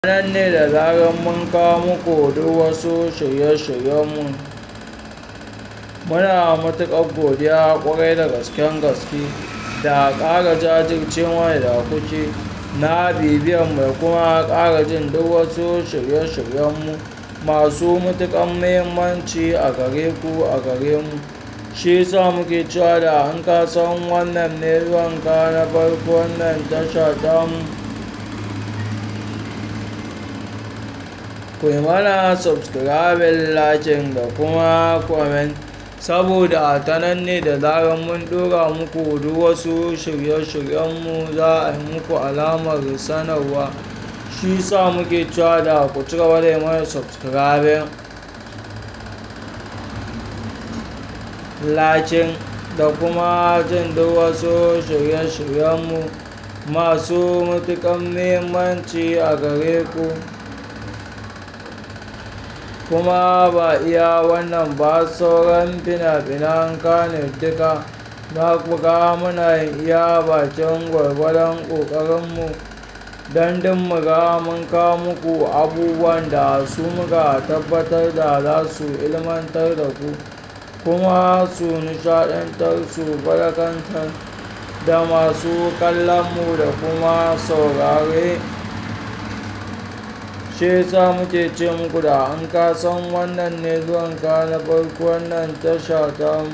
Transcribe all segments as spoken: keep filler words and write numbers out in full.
Nan ne da zarar mun kawo muku duk wasu shirye-shiryenmu. Muna matuƙar godiya ƙwarai da gasken gaske da ƙara jajircewa da kuke na bibiyan mu kuma ƙara jin duk wasu shirye-shiryenmu masu matuƙar muhimmanci a gare ku a gare mu. Shi yasa muke cewa da an ka san wannan ne zuwanka na farko wannan tasha tamu, ku yi mana subscribing, liking da kuma comment, saboda ta nan ne da zarar mun ɗora muku duk wasu shirye-shiryenmu za a yi muku alamar sanarwa. Shi sa muke cewa da ku ci gaba da yi mana subscribing, liking da kuma jin duk wasu shirye-shiryenmu masu matuƙar muhimmanci a gare ku. Kuma ba iya wannan ba, sauran fina-finan Kannywood duka za ku ga muna yin iya bakin gwargwadon ƙoƙarinmu don duk mu ga mun kawo muku abubuwan da su muka tabbatar da za su ilmantar da ku kuma su nishaɗantar, su faɗakantar da masu kallonmu da kuma saurare. Shi yasa muke ce muku da an ka san wannan ne zuwanka na farko wannan tasha tamu,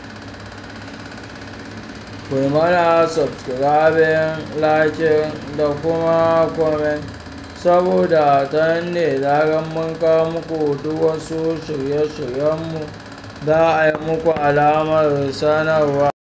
ku yi mana subscribing, liking da kuma comment, saboda ta nan ne zarar mun kawo muku duk wasu shirye-shiryenmu za a yi muku alamar sanarwa.